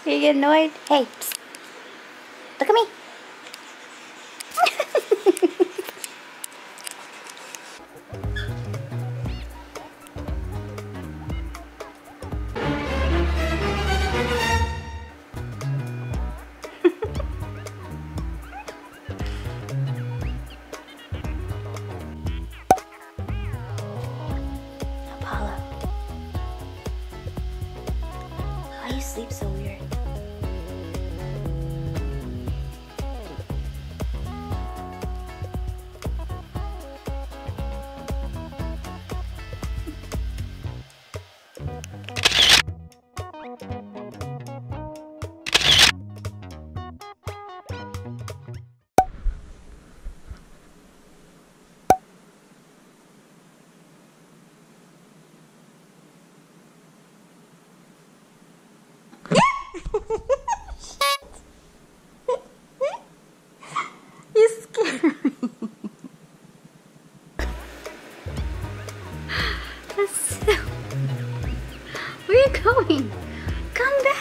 You get annoyed? Hey, psst. Look at me. Apollo. Why do you sleep so weird? You scared me. That's so... Where are you going? Come back.